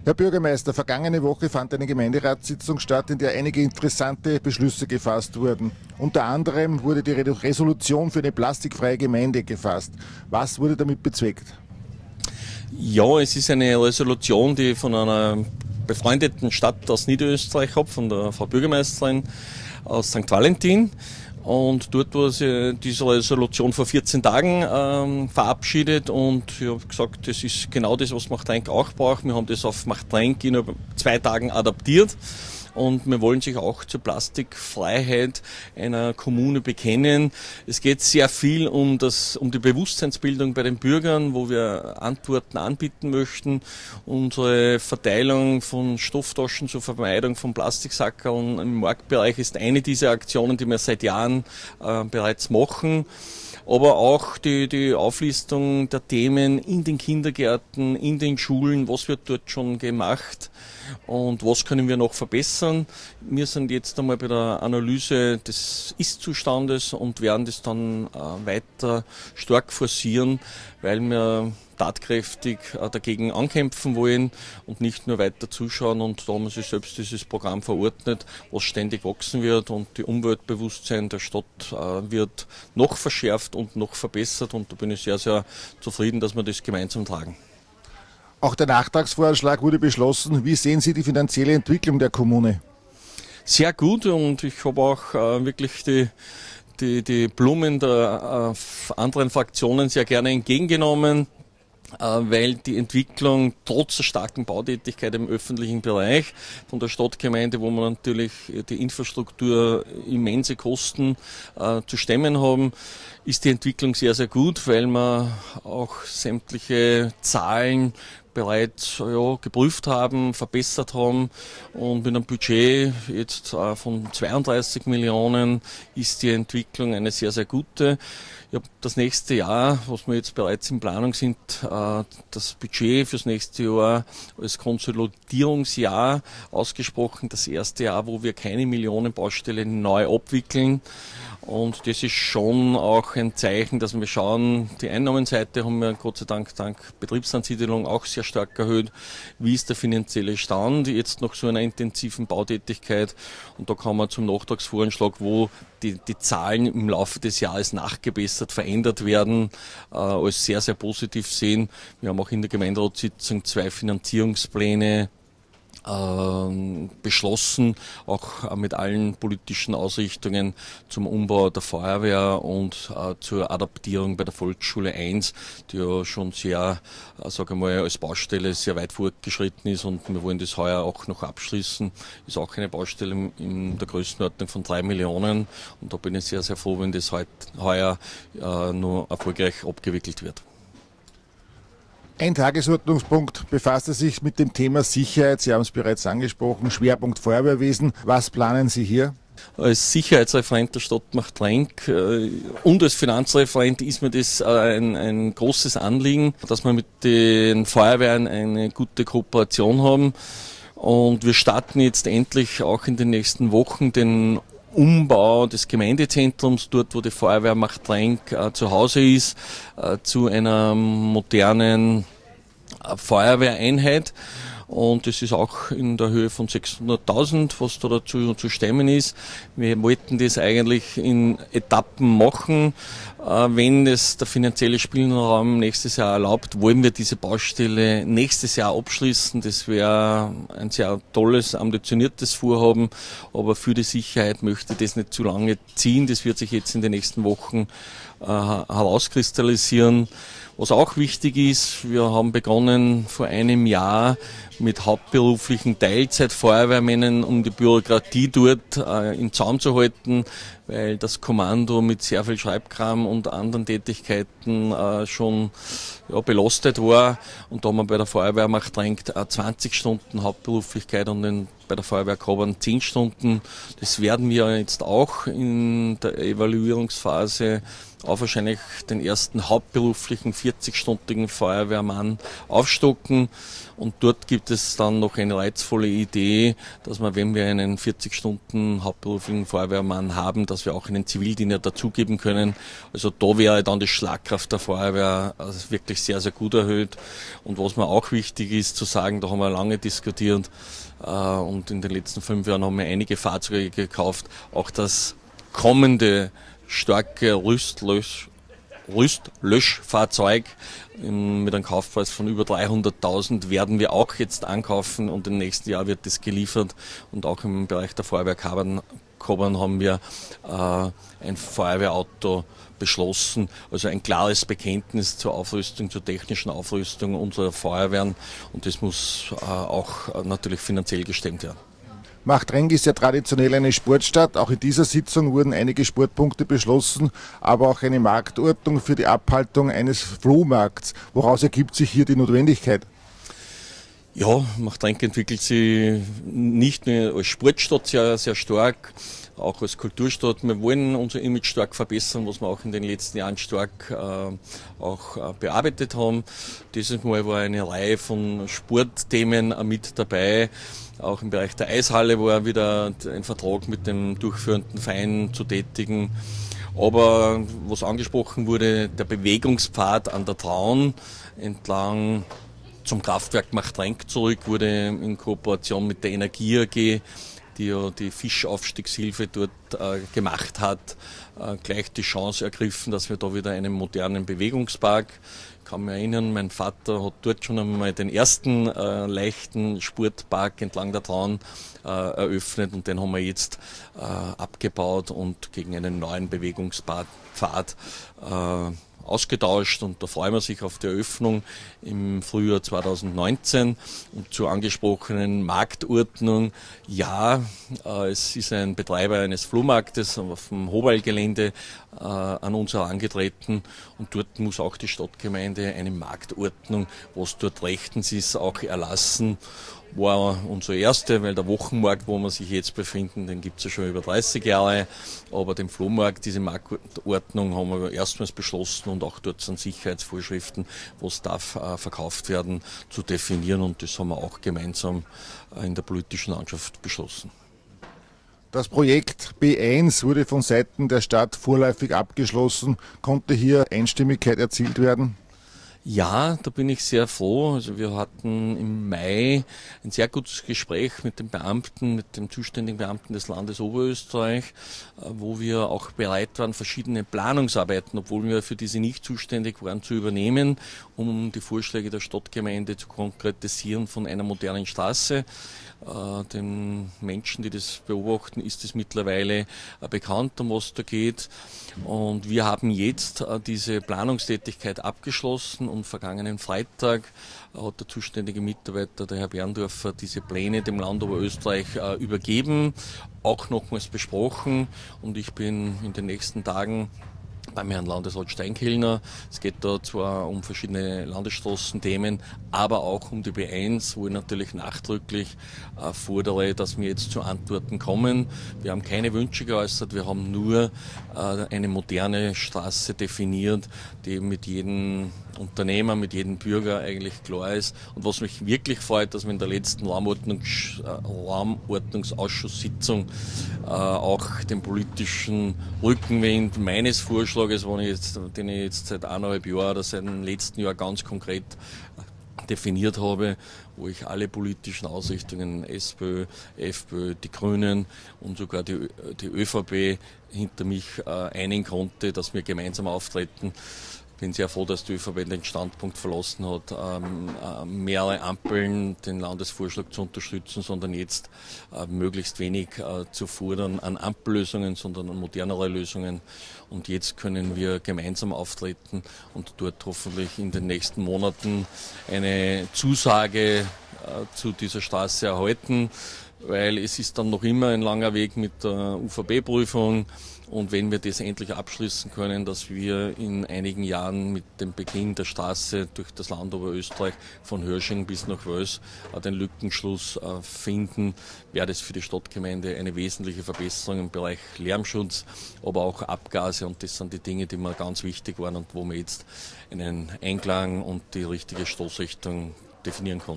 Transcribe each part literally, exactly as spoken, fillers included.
Herr Bürgermeister, vergangene Woche fand eine Gemeinderatssitzung statt, in der einige interessante Beschlüsse gefasst wurden. Unter anderem wurde die Resolution für eine plastikfreie Gemeinde gefasst. Was wurde damit bezweckt? Ja, es ist eine Resolution, die ich von einer befreundeten Stadt aus Niederösterreich habe, von der Frau Bürgermeisterin aus Sankt Valentin. Und dort wurde sie diese Resolution vor vierzehn Tagen ähm, verabschiedet und ich habe gesagt, das ist genau das, was Machtrenk auch braucht. Wir haben das auf Machtrenk in zwei Tagen adaptiert. Und wir wollen sich auch zur Plastikfreiheit einer Kommune bekennen. Es geht sehr viel um das, um die Bewusstseinsbildung bei den Bürgern, wo wir Antworten anbieten möchten. Unsere Verteilung von Stofftaschen zur Vermeidung von Plastiksackerln im Marktbereich ist eine dieser Aktionen, die wir seit Jahren äh, bereits machen. Aber auch die, die Auflistung der Themen in den Kindergärten, in den Schulen, was wird dort schon gemacht und was können wir noch verbessern. Wir sind jetzt einmal bei der Analyse des Ist-Zustandes und werden das dann äh, weiter stark forcieren, weil wir tatkräftig äh, dagegen ankämpfen wollen und nicht nur weiter zuschauen. Und da haben wir sich selbst dieses Programm verordnet, was ständig wachsen wird und die Umweltbewusstsein der Stadt äh, wird noch verschärft und noch verbessert und da bin ich sehr, sehr zufrieden, dass wir das gemeinsam tragen. Auch der Nachtragsvorschlag wurde beschlossen. Wie sehen Sie die finanzielle Entwicklung der Kommune? Sehr gut und ich habe auch äh, wirklich die, die, die Blumen der äh, anderen Fraktionen sehr gerne entgegengenommen, äh, weil die Entwicklung trotz der starken Bautätigkeit im öffentlichen Bereich von der Stadtgemeinde, wo wir natürlich die Infrastruktur immense Kosten äh, zu stemmen haben, ist die Entwicklung sehr, sehr gut, weil wir auch sämtliche Zahlen bereits ja, geprüft haben, verbessert haben und mit einem Budget jetzt äh, von zweiunddreißig Millionen ist die Entwicklung eine sehr, sehr gute. Ich habe das nächste Jahr, was wir jetzt bereits in Planung sind, äh, das Budget fürs nächste Jahr als Konsolidierungsjahr ausgesprochen. Das erste Jahr, wo wir keine Millionenbaustelle neu abwickeln. Und das ist schon auch ein Zeichen, dass wir schauen, die Einnahmenseite haben wir Gott sei Dank dank Betriebsansiedelung auch sehr stark erhöht. Wie ist der finanzielle Stand jetzt nach so einer intensiven Bautätigkeit? Und da kann man zum Nachtragsvoranschlag, wo die, die Zahlen im Laufe des Jahres nachgebessert, verändert werden, äh, als sehr, sehr positiv sehen. Wir haben auch in der Gemeinderatssitzung zwei Finanzierungspläne beschlossen, auch mit allen politischen Ausrichtungen zum Umbau der Feuerwehr und äh, zur Adaptierung bei der Volksschule eins, die ja schon sehr, äh, sage ich mal, als Baustelle sehr weit fortgeschritten ist und wir wollen das heuer auch noch abschließen. Ist auch eine Baustelle in der Größenordnung von drei Millionen und da bin ich sehr, sehr froh, wenn das heut, heuer äh, nur erfolgreich abgewickelt wird. Ein Tagesordnungspunkt befasste sich mit dem Thema Sicherheit. Sie haben es bereits angesprochen, Schwerpunkt Feuerwehrwesen. Was planen Sie hier? Als Sicherheitsreferent der Stadt Machtrenk äh, und als Finanzreferent ist mir das äh, ein, ein großes Anliegen, dass wir mit den Feuerwehren eine gute Kooperation haben. Und wir starten jetzt endlich auch in den nächsten Wochen den Umbau des Gemeindezentrums, dort wo die Feuerwehr Machtrenk äh, zu Hause ist, äh, zu einer modernen äh, Feuerwehreinheit. Und das ist auch in der Höhe von sechshunderttausend, was da dazu zu stemmen ist. Wir wollten das eigentlich in Etappen machen. Wenn es der finanzielle Spielraum nächstes Jahr erlaubt, wollen wir diese Baustelle nächstes Jahr abschließen. Das wäre ein sehr tolles, ambitioniertes Vorhaben. Aber für die Sicherheit möchte ich das nicht zu lange ziehen. Das wird sich jetzt in den nächsten Wochen äh, herauskristallisieren. Was auch wichtig ist, wir haben begonnen vor einem Jahr mit hauptberuflichen Teilzeitfeuerwehrmännern, um die Bürokratie dort äh, im Zaum zu halten, weil das Kommando mit sehr viel Schreibkram und anderen Tätigkeiten äh, schon ja, belastet war. Und da haben wir bei der Feuerwehr Machtrenk äh, zwanzig Stunden Hauptberuflichkeit und den, bei der Feuerwehr Grabern zehn Stunden. Das werden wir jetzt auch in der Evaluierungsphase auf wahrscheinlich den ersten hauptberuflichen vierzig-stündigen Feuerwehrmann aufstocken. Und dort gibt es dann noch eine reizvolle Idee, dass man, wenn wir einen vierzig Stunden hauptberuflichen Feuerwehrmann haben, dass dass wir auch einen Zivildiener dazugeben können. Also da wäre dann die Schlagkraft der Feuerwehr also wirklich sehr, sehr gut erhöht. Und was mir auch wichtig ist zu sagen, da haben wir lange diskutiert äh, und in den letzten fünf Jahren haben wir einige Fahrzeuge gekauft, auch das kommende starke Rüstlösch Rüstlöschfahrzeug mit einem Kaufpreis von über dreihunderttausend werden wir auch jetzt ankaufen und im nächsten Jahr wird das geliefert und auch im Bereich der Feuerwehr Kabern haben wir äh, ein Feuerwehrauto beschlossen, also ein klares Bekenntnis zur Aufrüstung, zur technischen Aufrüstung unserer Feuerwehren und das muss äh, auch natürlich finanziell gestemmt werden. Machtrenk ist ja traditionell eine Sportstadt. Auch in dieser Sitzung wurden einige Sportpunkte beschlossen, aber auch eine Marktordnung für die Abhaltung eines Flohmarkts. Woraus ergibt sich hier die Notwendigkeit? Ja, Machtrenk entwickelt sich nicht nur als Sportstadt sehr, sehr stark, auch als Kulturstadt. Wir wollen unser Image stark verbessern, was wir auch in den letzten Jahren stark äh, auch äh, bearbeitet haben. Dieses Mal war eine Reihe von Sportthemen äh, mit dabei. Auch im Bereich der Eishalle war wieder ein Vertrag mit dem durchführenden Verein zu tätigen. Aber was angesprochen wurde, der Bewegungspfad an der Traun entlang zum Kraftwerk Machtrenk zurück, wurde in Kooperation mit der Energie A G, die ja die Fischaufstiegshilfe dort äh, gemacht hat, äh, gleich die Chance ergriffen, dass wir da wieder einen modernen Bewegungspark. Ich kann mich erinnern, mein Vater hat dort schon einmal den ersten äh, leichten Sportpark entlang der Traun äh, eröffnet und den haben wir jetzt äh, abgebaut und gegen einen neuen Bewegungspfad äh, ausgetauscht und da freuen wir sich auf die Eröffnung im Frühjahr zweitausendneunzehn. Und zur angesprochenen Marktordnung, ja, äh, es ist ein Betreiber eines Flohmarktes auf dem Hobal-Gelände äh, an uns herangetreten und dort muss auch die Stadtgemeinde eine Marktordnung, was dort rechtens ist, auch erlassen. War unsere erste, weil der Wochenmarkt, wo wir sich jetzt befinden, den gibt es ja schon über dreißig Jahre, aber den Flohmarkt, diese Marktordnung haben wir erstmals beschlossen und auch dort sind Sicherheitsvorschriften, was darf äh, verkauft werden, zu definieren und das haben wir auch gemeinsam äh, in der politischen Landschaft beschlossen. Das Projekt B eins wurde von Seiten der Stadt vorläufig abgeschlossen. Konnte hier Einstimmigkeit erzielt werden? Ja, da bin ich sehr froh. Also wir hatten im Mai ein sehr gutes Gespräch mit den Beamten, mit dem zuständigen Beamten des Landes Oberösterreich, wo wir auch bereit waren, verschiedene Planungsarbeiten, obwohl wir für diese nicht zuständig waren, zu übernehmen, um die Vorschläge der Stadtgemeinde zu konkretisieren von einer modernen Straße. Den Menschen, die das beobachten, ist es mittlerweile bekannt, um was da geht. Und wir haben jetzt diese Planungstätigkeit abgeschlossen und vergangenen Freitag hat der zuständige Mitarbeiter, der Herr Berndorfer, diese Pläne dem Land Oberösterreich übergeben, auch nochmals besprochen und ich bin in den nächsten Tagen beim Herrn Landesrat Steinkellner. Es geht da zwar um verschiedene Landesstraßenthemen, aber auch um die B eins, wo ich natürlich nachdrücklich äh, fordere, dass wir jetzt zu Antworten kommen. Wir haben keine Wünsche geäußert, wir haben nur äh, eine moderne Straße definiert, die mit jedem Unternehmer, mit jedem Bürger eigentlich klar ist. Und was mich wirklich freut, dass wir in der letzten Raumordnungs, äh, Raumausschusssitzung äh, auch den politischen Rückenwind meines Vorschlags, den ich jetzt, den ich jetzt seit eineinhalb Jahren oder seit dem letzten Jahr ganz konkret definiert habe, wo ich alle politischen Ausrichtungen, SPÖ, FPÖ, die Grünen und sogar die, die ÖVP hinter mich äh, einigen konnte, dass wir gemeinsam auftreten. Ich bin sehr froh, dass die ÖVP den Standpunkt verlassen hat, ähm, äh, mehrere Ampeln den Landesvorschlag zu unterstützen, sondern jetzt äh, möglichst wenig äh, zu fordern an Ampellösungen, sondern an modernere Lösungen. Und jetzt können wir gemeinsam auftreten und dort hoffentlich in den nächsten Monaten eine Zusage äh, zu dieser Straße erhalten, weil es ist dann noch immer ein langer Weg mit der U V B-Prüfung. Und wenn wir das endlich abschließen können, dass wir in einigen Jahren mit dem Beginn der Straße durch das Land Oberösterreich von Hörsching bis nach Wöls den Lückenschluss finden, wäre das für die Stadtgemeinde eine wesentliche Verbesserung im Bereich Lärmschutz, aber auch Abgase. Und das sind die Dinge, die mir ganz wichtig waren und wo wir jetzt einen Einklang und die richtige Stoßrichtung definieren konnten.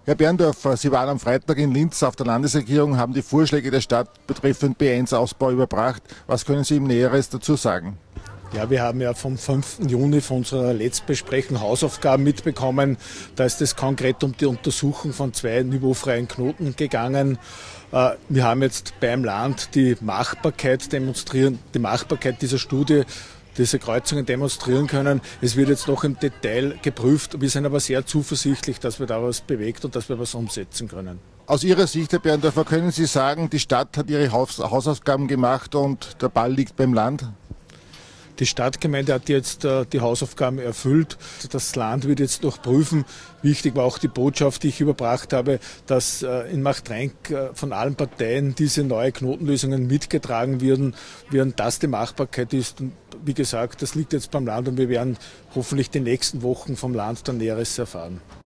Herr Berndorfer, Sie waren am Freitag in Linz auf der Landesregierung, haben die Vorschläge der Stadt betreffend B eins Ausbau überbracht. Was können Sie ihm Näheres dazu sagen? Ja, wir haben ja vom fünften Juni von unserer Letztbesprechung Hausaufgaben mitbekommen. Da ist es konkret um die Untersuchung von zwei niveaufreien Knoten gegangen. Wir haben jetzt beim Land die Machbarkeit demonstrieren, die Machbarkeit dieser Studie, diese Kreuzungen demonstrieren können. Es wird jetzt noch im Detail geprüft. Wir sind aber sehr zuversichtlich, dass wir da was bewegt und dass wir was umsetzen können. Aus Ihrer Sicht, Herr Berndorfer, können Sie sagen, die Stadt hat ihre Hausaufgaben gemacht und der Ball liegt beim Land? Die Stadtgemeinde hat jetzt äh, die Hausaufgaben erfüllt. Das Land wird jetzt noch prüfen. Wichtig war auch die Botschaft, die ich überbracht habe, dass äh, in Machtrenk äh, von allen Parteien diese neue Knotenlösungen mitgetragen werden, während das die Machbarkeit ist. Und wie gesagt, das liegt jetzt beim Land und wir werden hoffentlich die nächsten Wochen vom Land dann Näheres erfahren.